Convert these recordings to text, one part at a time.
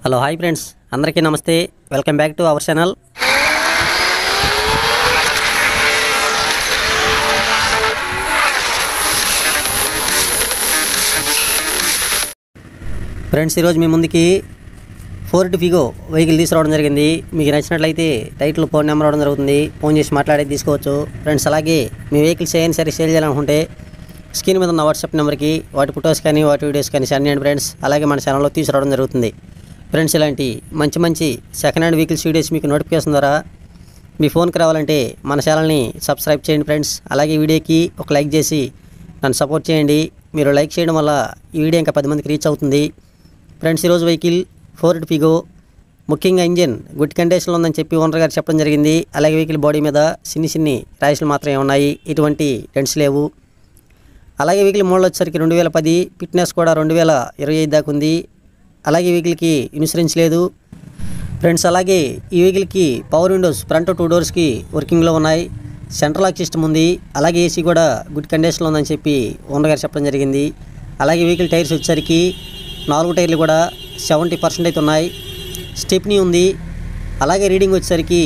Hello hi friends, అందరికీ నమస్తే. Welcome back to our channel. Friends, ఈరోజు మీ ముందుకి ఫోర్డ్ ఫిగో వెహికల్ తీసుకురావడం జరిగింది. మీకు నచ్చినట్లయితే టైటిల్ ఫోన్ నెంబర్ అవడం జరుగుతుంది. ఫోన్ చేసి మాట్లాడేది తీసుకోవచ్చు ఫ్రెండ్స్. అలాగే మీ వెహికల్స్ ఏమైనా సరే సేల్ చేయాలనుకుంటే స్క్రీన్ మీద ఉన్న వాట్సాప్ నెంబర్కి వాటి ఫొటోస్ కానీ వాటి వీడియోస్ కానీ సెండ్ చేయండి ఫ్రెండ్స్. అలాగే మన ఛానల్లో తీసుకురావడం జరుగుతుంది ఫ్రెండ్స్. ఇలాంటి మంచి సెకండ్ హ్యాండ్ వెహికల్స్ వీడియోస్ మీకు నోటిఫికేషన్ ద్వారా మీ ఫోన్కి రావాలంటే మన ఛానల్ని సబ్స్క్రైబ్ చేయండి ఫ్రెండ్స్. అలాగే వీడియోకి ఒక లైక్ చేసి నన్ను సపోర్ట్ చేయండి. మీరు లైక్ చేయడం వల్ల ఈ వీడియో ఇంకా 10 మందికి రీచ్ అవుతుంది ఫ్రెండ్స్. ఈరోజు వెహికల్ ఫోర్డ్ ఫిగో, ముఖ్యంగా ఇంజిన్ గుడ్ కండిషన్లో ఉందని చెప్పి ఓనర్ గారు చెప్పడం జరిగింది. అలాగే వెహికల్ బాడీ మీద చిన్ని రాయిస్లు మాత్రమే ఉన్నాయి, ఎటువంటి డెంట్స్ లేవు. అలాగే వెహికల్ మోడల్ వచ్చేసరికి 2010, ఫిట్నెస్ కూడా 2025 దాకా ఉంది. అలాగే వెహికల్కి ఇన్సూరెన్స్ లేదు ఫ్రెండ్స్. అలాగే ఈ వెహికల్కి పవర్ విండోస్ ఫ్రంట్ 2 డోర్స్కి వర్కింగ్లో ఉన్నాయి. సెంట్రల్ లాక్ సిస్టమ్ ఉంది. అలాగే ఏసీ కూడా గుడ్ కండిషన్లో ఉందని చెప్పి ఓనర్ గారు చెప్పడం జరిగింది. అలాగే వెహికల్ టైర్స్ వచ్చేసరికి 4 టైర్లు కూడా 70% అయితే ఉన్నాయి. స్టెప్నీ ఉంది. అలాగే రీడింగ్ వచ్చేసరికి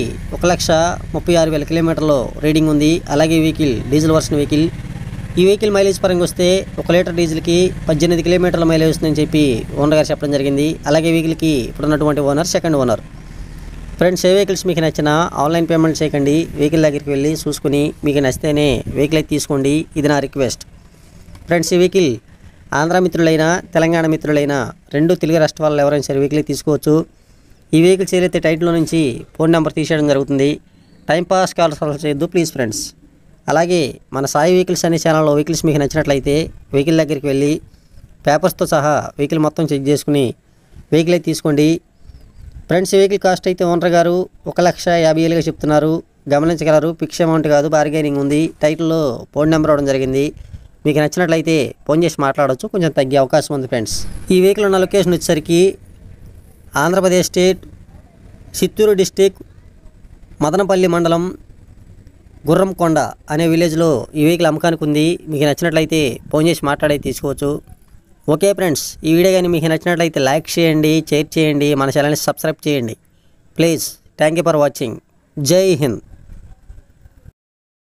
1,36,000 కిలోమీటర్లు రీడింగ్ ఉంది. అలాగే వెహికల్ డీజిల్ వర్షన్ వెహికల్. ఈ వెహికల్ మైలేజ్ పరంగా వస్తే 1 లీటర్ డీజిల్కి 18 కిలోమీటర్ల మైలేజ్ వస్తుందని చెప్పి ఓనర్ గారు చెప్పడం జరిగింది. అలాగే వెహికల్కి ఇప్పుడున్నటువంటి ఓనర్ సెకండ్ ఓనర్ ఫ్రెండ్స్. ఏ వెహికల్స్ మీకు నచ్చినా ఆన్లైన్ పేమెంట్ చేయకండి. వెహికల్ దగ్గరికి వెళ్ళి చూసుకుని మీకు నచ్చితేనే వెహికల్ అయితే తీసుకోండి. ఇది నా రిక్వెస్ట్ ఫ్రెండ్స్. ఈ వెహికల్ ఆంధ్ర మిత్రులైనా తెలంగాణ మిత్రులైనా 2 తెలుగు రాష్ట్ర వాళ్ళు ఎవరైనా సరే వెహికల్ తీసుకోవచ్చు. ఈ వెహికల్స్ ఏదైతే టైటిల్లో నుంచి ఫోన్ నెంబర్ తీసేయడం జరుగుతుంది. టైంపాస్ కాల్స్ చేయొద్దు ప్లీజ్ ఫ్రెండ్స్. అలాగే మన సాయి వెహికల్స్ అనే ఛానల్లో వెహికల్స్ మీకు నచ్చినట్లయితే వెహికల్ దగ్గరికి వెళ్ళి పేపర్స్తో సహా వెహికల్ మొత్తం చెక్ చేసుకుని వెహికల్ అయితే తీసుకోండి ఫ్రెండ్స్. వెహికల్ కాస్ట్ అయితే ఓనర్ గారు 1,50,000గా చెప్తున్నారు. గమనించగలరు. ఫిక్స్ అమౌంట్ కాదు, బార్గెనింగ్ ఉంది. టైటిల్లో ఫోన్ నెంబర్ అవడం జరిగింది. మీకు నచ్చినట్లయితే ఫోన్ చేసి మాట్లాడవచ్చు, కొంచెం తగ్గే అవకాశం ఉంది ఫ్రెండ్స్. ఈ వెహికల్ ఉన్న లొకేషన్ వచ్చేసరికి ఆంధ్రప్రదేశ్ స్టేట్ చిత్తూరు డిస్టిక్ మదనపల్లి మండలం గుర్రంకొండ అనే విలేజ్లో ఈ వెహికల్ అమ్మకానికి ఉంది. మీకు నచ్చినట్లయితే ఫోన్ చేసి మాట్లాడే తీసుకోవచ్చు. ఓకే ఫ్రెండ్స్, ఈ వీడియో కానీ మీకు నచ్చినట్లయితే లైక్ చేయండి, షేర్ చేయండి, మన ఛానల్ని సబ్స్క్రైబ్ చేయండి please. Thank you for watching. Jai Hind.